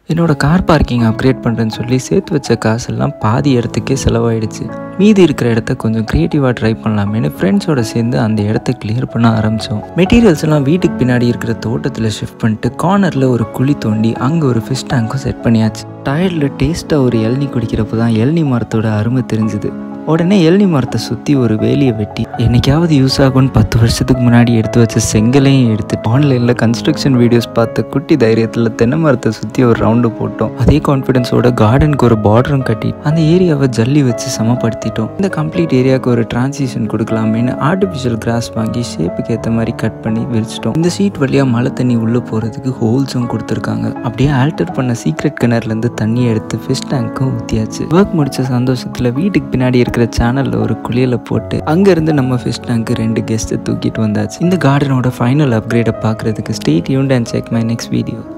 என்னோட car parking upgrade பண்ணுறேன்னு சொல்லி சேர்த்து வச்ச காசெல்லாம் பாதி இடத்துக்கே செலவாயிடுச்சு. மீதி இருக்கிற இடத்த கொஞ்சம் க்ரியேட்டிவாக ட்ரை பண்ணலாமேன்னு ஃப்ரெண்ட்ஸோட சேர்ந்து அந்த இடத்த கிளியர் பண்ண ஆரம்பித்தோம். மெட்டீரியல்ஸ் எல்லாம் வீட்டுக்கு பின்னாடி இருக்கிற தோட்டத்தில் ஷிஃப்ட் பண்ணிட்டு கார்னரில் ஒரு குழி தோண்டி அங்கே ஒரு ஃபிஷ் டேங்க்கும் செட் பண்ணியாச்சு. டயர்டில் டேஸ்ட்டாக ஒரு இளநீ குடிக்கிறப்ப தான் இளநீ மரத்தோட அருமை தெரிஞ்சுது. உடனே இளநீ மரத்தை சுற்றி ஒரு வேலியை வெட்டி என்னைக்காவது யூஸ் ஆகும்னு 10 வருஷத்துக்கு முன்னாடி எடுத்து வச்ச செங்கலையும் எடுத்துட்டு ஆன்லைனில் கன்ஸ்ட்ரக்ஷன் வீடியோஸ் பார்த்து குட்டி தைரியத்தில் தென்னை மரத்தை சுற்றி ஒரு ரவுண்டு போட்டோம். அதே கான்ஃபிடென்ஸோட கார்டனுக்கு ஒரு பார்டரும் கட்டி அந்த ஏரியாவை ஜல்லி வச்சு சமப்படுத்திட்டோம். இந்த கம்ப்ளீட் ஏரியாவுக்கு ஒரு டிரான்சிஷன் கொடுக்கலாமேன்னு ஆர்டிஃபிஷியல் கிராஸ் வாங்கி ஷேப்புக்கு ஏற்ற மாதிரி கட் பண்ணி விரிச்சிட்டோம். இந்த சீட் வழியாக மழை தண்ணி உள்ளே போகிறதுக்கு ஹோல்ஸும் கொடுத்துருக்காங்க. அப்படியே ஆல்டர் பண்ண சீக்ரெட் கிணறுலேருந்து தண்ணியை எடுத்து ஃபிஷ் டேங்க்கும் ஊற்றியாச்சு. ஒர்க் முடிச்ச சந்தோஷத்தில் வீட்டுக்கு பின்னாடி இருக்கிற சேனல்ல ஒரு குளியலை போட்டு அங்கிருந்து நம்ம ஃபிஷ் டேங்க் 2 கெஸ்ட் தூக்கிட்டு வந்தாச்சு. இந்த கார்டனோட ஃபைனல் அப்கிரேடை பார்க்கறதுக்கு stay tuned and check my next video.